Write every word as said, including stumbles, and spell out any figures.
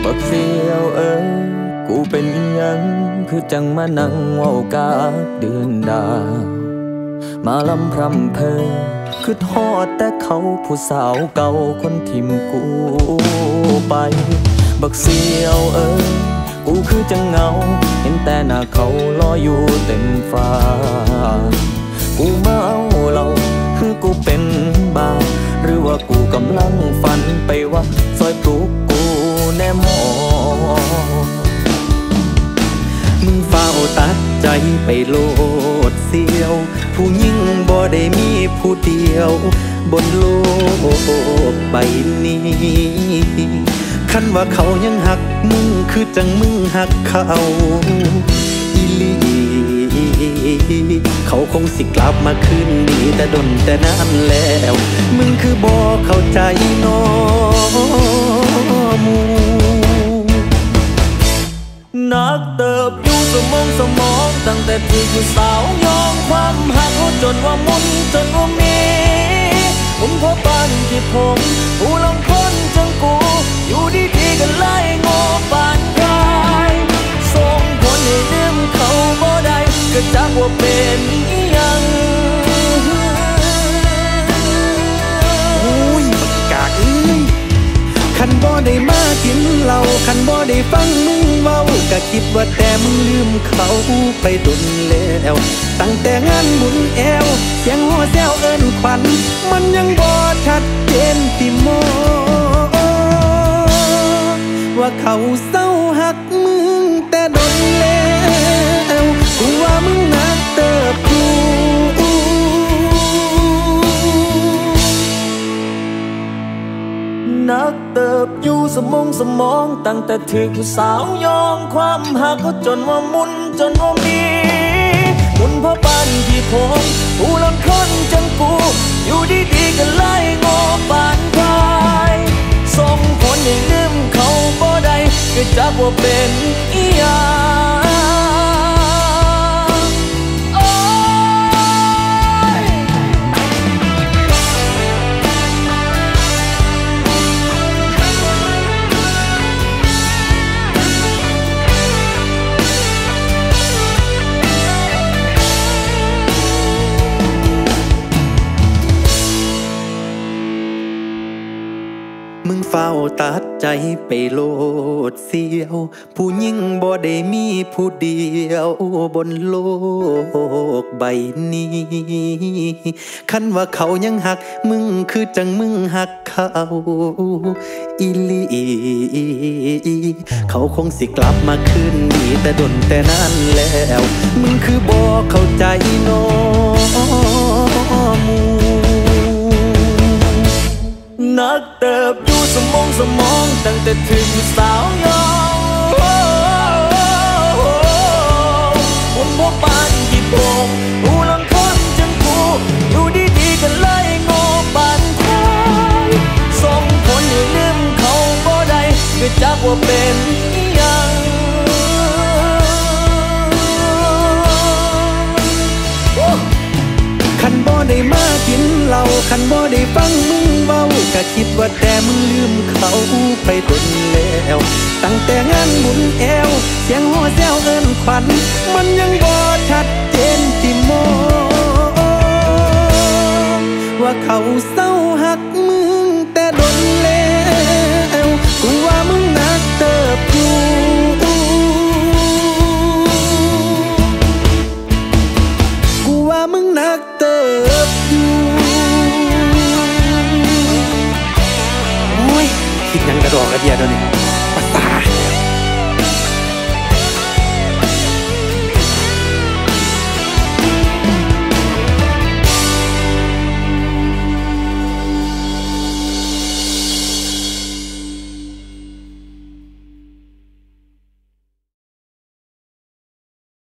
บักเสียวเอ้ยกูเป็นอิหยังคือจังมานั่งเว้ากาเดือนดาวมาลำพรำเพอคือทอดแต่เขาผู้สาวเก่าคนทิมกูไปบักเสียวเอ้ยกูคือจังเงาเห็นแต่หน้าเขาลอยอยู่เต็มฟ้ากูเมาเหล้าคือกูเป็นบ้าหรือว่ากูกำลังฝันไปว่าซอยปลุกกูแน่หมอมึงเฝ้าตัดใจไปโลดเสียวผู้หญิงบ่ได้มีผู้เดียวบนโลกใบนี้คันว่าเขายังหักมึงคือจังมึงหักเขาอีหลีเขาคงสิกลับมาคืนดีแต่ดนแต่นานแล้วมึงคือบ่เข้าใจน้องมูนักเติบอยู่สมองสมองตั้งแต่ที่กูสาวยอมความหักจนว่ามุนจนว่ามีมุนเพราะบ้านที่ผมผู้ลงคนจังกูอยู่ดีๆกันไล่งอปานกายส่งผลให้ลืมเขาบ่ได้ก็จากว่าเป็นยังโอ้ยบักกากเอ้ยคันบ่ได้มากินเหล้าคันบ่ได้ฟังมึงเว้าก็คิดว่าแต่มึงลืมเขาไปดนแล้วตั้งแต่งานบุญแอวเสียงหัวแซวเอิ้นขวัญมันยังบ่ชัดเจนที่มอว่าเขาเศร้าหักมึงแต่ดนแล้วกูว่ามึงนักเติบอยู่นักเติบอยู่สมองสมองตั้งแต่ถึกสาวยอมความหักจนว่ามุนจนว่ามีมุนเพราะบ้านที่ผมผู้ลำคนจังกูอยู่ดีๆก็ไล่งอปานกายส่งผลให้ลืมเขาบ่ได้ก็จากว่าเป็นอีหยังมึงเฝ้าตัดใจไปโลดเสียวผู้หญิงบ่ได้มีผู้เดียวบนโลกใบนี้คันว่าเขายังหักมึงคือจังมึงหักเขาอีหลีเขาคงสิกลับมาคืนดีแต่ดนแต่นานแล้วมึงคือบ่เข้าใจน้องมูนักเติบอยู่สมองสมองตั้งแต่ถึงสาวยอมคนพบปานที่ผมผู้ลำคนจังกูอยู่ดีๆกันไล่งอปานควายส่งผลให้ลืมเขาบ่ได้ก็จากว่าเป็นยังคันบ่ได้มากินเหล้าคันบ่ได้ฟังมึงเว้าก็คิดว่าแต่มึงลืมเขาไปดนแล้วตั้งแต่งานบุญแอวเสียงหัวแซวเอิ้นขวัญมันยังบ่ชัดเจนที่มอว่าเขาเศร้าหักมึงแต่ดนแล้วกูว่ามึงนักเติบอยู่กูว่ามึงนักเติบอยู่โอ้ยคิดยังกระดอกกระเดียดแล้วนี่